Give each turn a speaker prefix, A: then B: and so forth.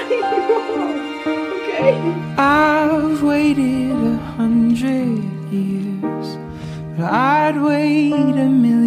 A: Okay.
B: I've waited 100 years, but I'd wait a million.